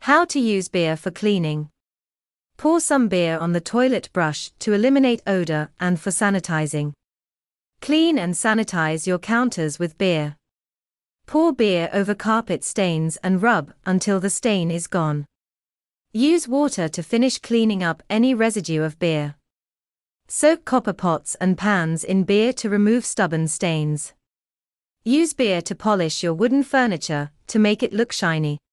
How to use beer for cleaning. Pour some beer on the toilet brush to eliminate odor and for sanitizing. Clean and sanitize your counters with beer. Pour beer over carpet stains and rub until the stain is gone. Use water to finish cleaning up any residue of beer. Soak copper pots and pans in beer to remove stubborn stains. Use beer to polish your wooden furniture to make it look shiny.